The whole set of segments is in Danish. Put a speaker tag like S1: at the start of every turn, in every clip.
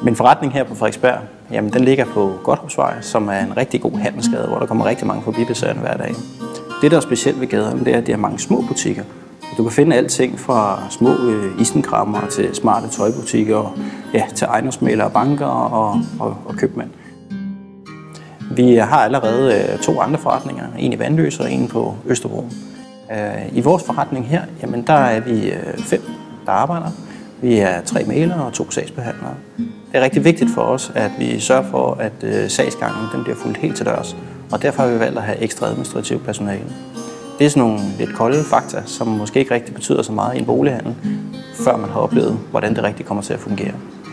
S1: Min forretning her på Frederiksberg, jamen den ligger på Godthåbsvej, som er en rigtig god handelsgade, hvor der kommer rigtig mange forbipasserende hver dag. Det, der er specielt ved gaderne, det er, at de har mange små butikker. Du kan finde alting fra små isenkrammer til smarte tøjbutikker, og, ja, til ejendomsmæglere, banker og købmænd. Vi har allerede 2 andre forretninger, en i Vandløse og en på Østerbro. I vores forretning her, jamen der er vi 5, der arbejder. Vi er 3 mælere og 2 sagsbehandlere. Det er rigtig vigtigt for os, at vi sørger for, at sagsgangen den bliver fulgt helt til dørs. Og derfor har vi valgt at have ekstra administrativt personale. Det er sådan nogle lidt kolde fakta, som måske ikke rigtig betyder så meget i en bolighandel, før man har oplevet, hvordan det rigtig kommer til at fungere.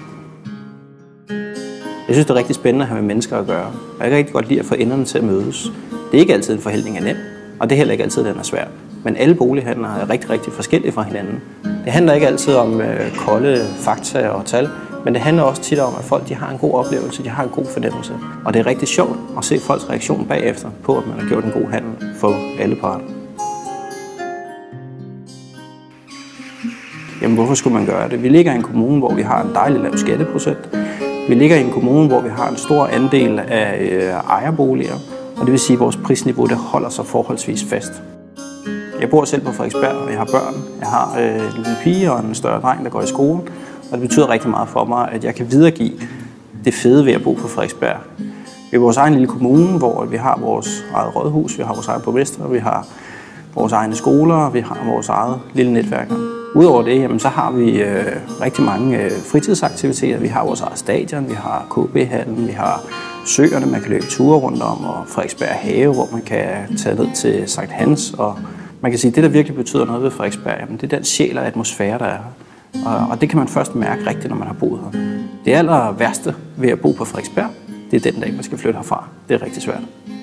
S1: Jeg synes, det er rigtig spændende at have med mennesker at gøre. Jeg kan rigtig godt lide at få enderne til at mødes. Det er ikke altid en forhandling er nem, og det er heller ikke altid, den er svær. Men alle bolighandler er rigtig, rigtig forskellige fra hinanden. Det handler ikke altid om kolde fakta og tal, men det handler også tit om, at folk de har en god oplevelse, de har en god fornemmelse. Og det er rigtig sjovt at se folks reaktion bagefter på, at man har gjort en god handel for alle parter. Jamen, hvorfor skulle man gøre det? Vi ligger i en kommune, hvor vi har en dejlig lav skatteprocent. Vi ligger i en kommune, hvor vi har en stor andel af ejerboliger, og det vil sige, at vores prisniveau det holder sig forholdsvis fast. Jeg bor selv på Frederiksberg, og jeg har børn. Jeg har en lille pige og en større dreng, der går i skole, og det betyder rigtig meget for mig, at jeg kan videregive det fede ved at bo på Frederiksberg. Vi er vores egen lille kommune, hvor vi har vores eget rådhus, vi har vores egen borgmester, vi har vores egne skoler, vi har vores eget lille netværk. Udover det, jamen, så har vi rigtig mange fritidsaktiviteter. Vi har vores eget stadion, vi har KB-hallen, vi har søerne, man kan løbe ture rundt om, og Frederiksberg Have, hvor man kan tage ned til Sankt Hans. Og man kan sige, at det, der virkelig betyder noget ved Frederiksberg, jamen, det er den sjæl og atmosfære, der er her. Og det kan man først mærke rigtigt, når man har boet her. Det aller værste ved at bo på Frederiksberg, det er den dag, man skal flytte herfra. Det er rigtig svært.